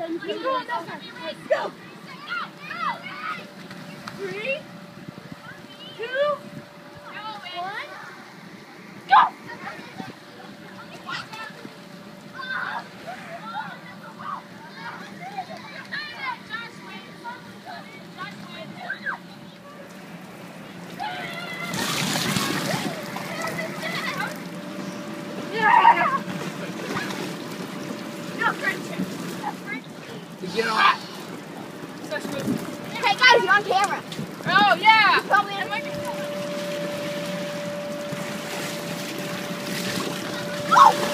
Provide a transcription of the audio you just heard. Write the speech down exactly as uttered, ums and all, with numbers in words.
Let's go on that side. Let's go. Three, two, one, go! Yeah! No, friendship. Get on. Hey guys, you're on camera. Oh yeah. Probably on my. Oh!